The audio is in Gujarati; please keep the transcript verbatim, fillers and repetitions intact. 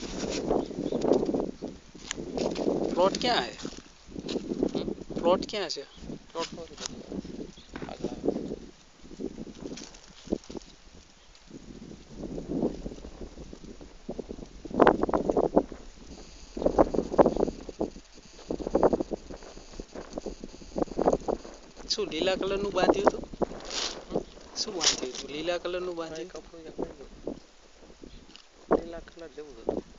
प्लॉट क्या है? प्लॉट क्या છે? પ્લોટ નો છે આગલા શું લીલા કલર નું બાંધ્યું હતું? શું બાંધ્યું હતું? લીલા કલર નું બાંધ્યું? કપડું લીલા કલર જેવું હતું